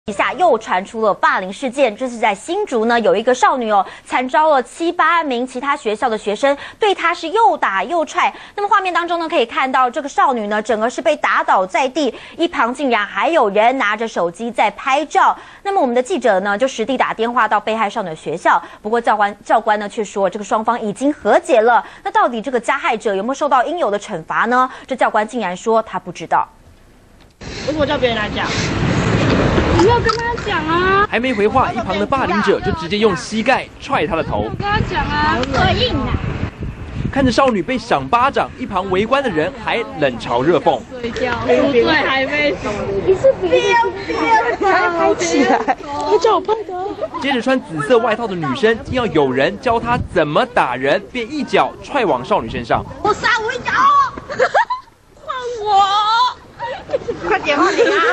以下又传出了霸凌事件，这是在新竹呢，有一个少女惨遭了7、8名其他学校的学生对她是又打又踹。那么画面当中呢，可以看到这个少女呢，整个是被打倒在地，一旁竟然还有人拿着手机在拍照。那么我们的记者呢，就实地打电话到被害少女的学校，不过教官呢却说，这个双方已经和解了。那到底这个加害者有没有受到应有的惩罚呢？这教官竟然说他不知道。 为什么叫别人来讲？ 你要跟他讲啊！ 还没回话，一旁的霸凌者就直接用膝盖踹他的头。 跟他讲啊， 很硬啊！ 看着少女被赏巴掌，一旁围观的人还冷嘲热讽。 睡觉，宿醉还没死， 你是不要拍起来，他叫我拍的。 接着穿紫色外套的女生听到有人教她怎么打人，便一脚踹往少女身上。 我杀我一脚，换我，快点换你啊！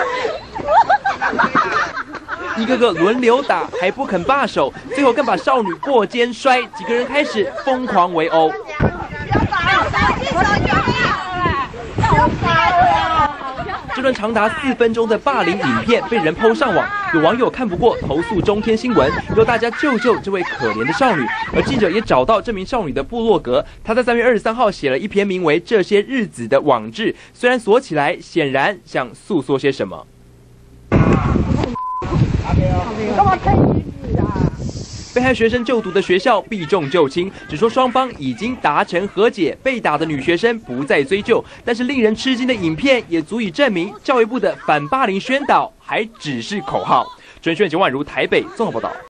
一个个轮流打，还不肯罢手，最后更把少女过肩摔，几个人开始疯狂围殴。这段长达4分钟的霸凌影片被人PO上网，有网友看不过，投诉中天新闻，由大家救救这位可怜的少女。而记者也找到这名少女的部落格，她在3月23号写了一篇名为《这些日子》的网志，虽然锁起来，显然想诉说些什么。 干嘛拍女子啊？ 被害学生就读的学校避重就轻，只说双方已经达成和解，被打的女学生不再追究。但是令人吃惊的影片也足以证明，教育部的反霸凌宣导还只是口号。陈炫、简婉如台北综合报道。